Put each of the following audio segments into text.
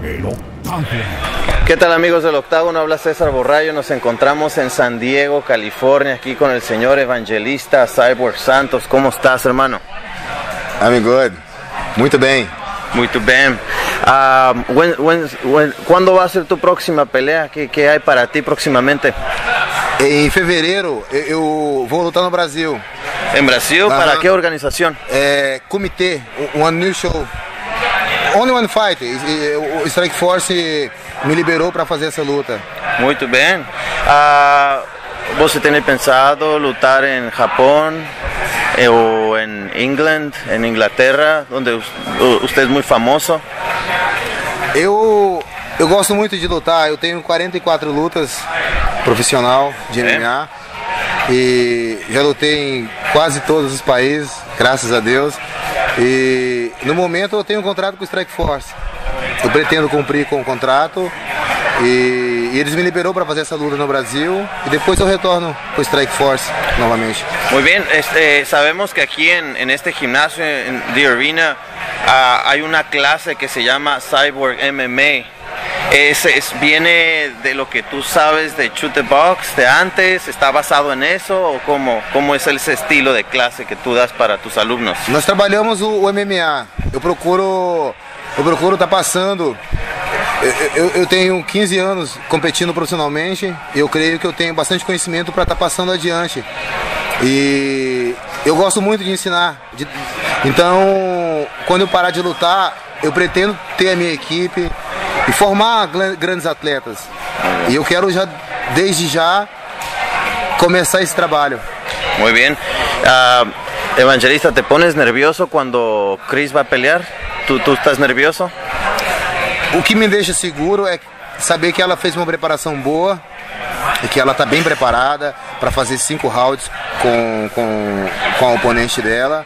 ¿Qué tal, amigos del Octágono? Habla César Borrayo. Nos encontramos en San Diego, California, aquí con el señor evangelista Cyborg Santos. ¿Cómo estás, hermano? I'm good. Muito bem. Muito bem. ¿Cuándo va a ser tu próxima pelea? ¿Qué hay para ti próximamente? Em fevereiro eu vou lutar no Brasil. ¿En Brasil? ¿Para qué organización? Comitê, One New Show. Only One Fight. O Strike Force me liberou para fazer essa luta. Muito bem. ¿Você tem pensado lutar en Japón o en England, en Inglaterra, donde usted es muy famoso? Eu gosto muito de lutar. Eu tenho 44 lutas profissional de MMA e já lutei em quase todos os países, graças a Deus. E no momento eu tenho um contrato com o Strike Force. Eu pretendo cumprir com o contrato e eles me liberou para fazer essa luta no Brasil e depois eu retorno para o Strike Force novamente. Muy bien, sabemos que aquí en este gimnasio, en The Arena, hay una clase que se llama Cyborg MMA. ¿Viene de lo que tú sabes de Chute Box de antes? ¿Está basado en eso? ¿O cómo es ese estilo de clase que tú das para tus alumnos? Nós trabalhamos o MMA. Eu procuro estar passando. Eu tenho 15 anos competindo profissionalmente e eu creio que eu tenho bastante conhecimento para estar passando adiante. E eu gosto muito de ensinar. Então, quando eu parar de lutar, eu pretendo ter a minha equipe e formar grandes atletas. E eu quero desde já começar esse trabalho. Muy bien. Evangelista, ¿te pones nervioso cuando Chris va a pelear? ¿Tú estás nervioso? O que me deixa seguro é saber que ela fez uma preparação boa e que ela está bem preparada para fazer 5 rounds com a oponente dela.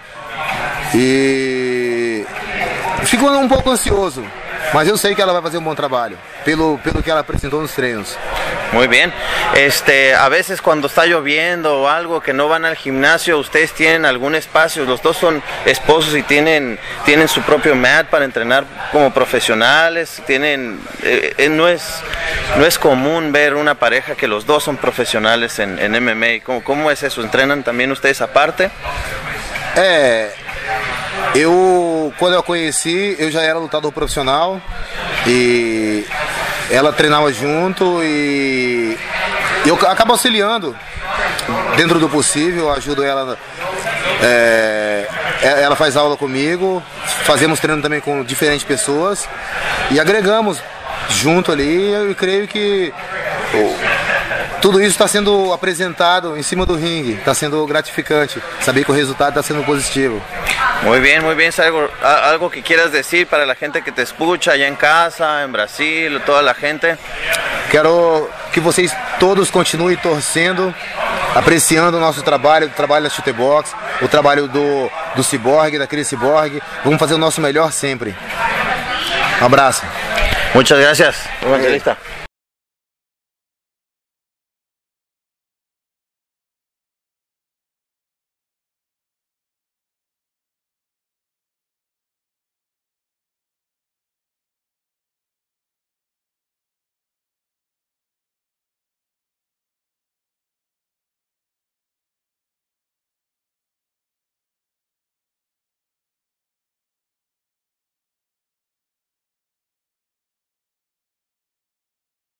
E fico um pouco ansioso, mas eu sei que ela vai fazer um bom trabalho, pelo que ela apresentou nos treinos. Muy bien. A veces cuando está lloviendo o algo que no van al gimnasio, ¿ustedes tienen algún espacio? Los dos son esposos y tienen su propio mat para entrenar como profesionales. No es común ver una pareja que los dos son profesionales en MMA. ¿Cómo es eso? ¿Entrenan también ustedes aparte? Quando eu a conheci, eu já era lutador profissional e ela treinava junto e eu acabo auxiliando dentro do possível, ajudo ela, ela faz aula comigo, fazemos treino também com diferentes pessoas e agregamos junto ali. Eu creio que tudo isso está sendo apresentado em cima do ringue, está sendo gratificante, saber que o resultado está sendo positivo. Muy bien, algo que quieras decir para la gente que te escucha allá en casa, en Brasil, toda la gente. Quero que vocês todos continuem torcendo, apreciando o nosso trabalho, o trabalho da Chute Box, o trabalho do Cyborg, da Chris Cyborg. Vamos fazer o nosso melhor sempre. Um abraço. Muchas gracias, evangelista.